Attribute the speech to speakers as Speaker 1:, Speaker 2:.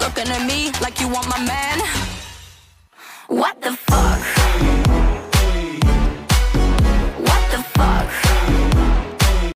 Speaker 1: Looking at me like you want my man.